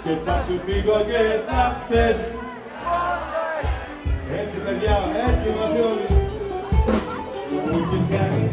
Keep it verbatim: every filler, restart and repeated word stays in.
και θα σου φύγω και θα φταίς. Έτσι παιδιά, έτσι είμαστε όλοι. Μου έχεις κάνει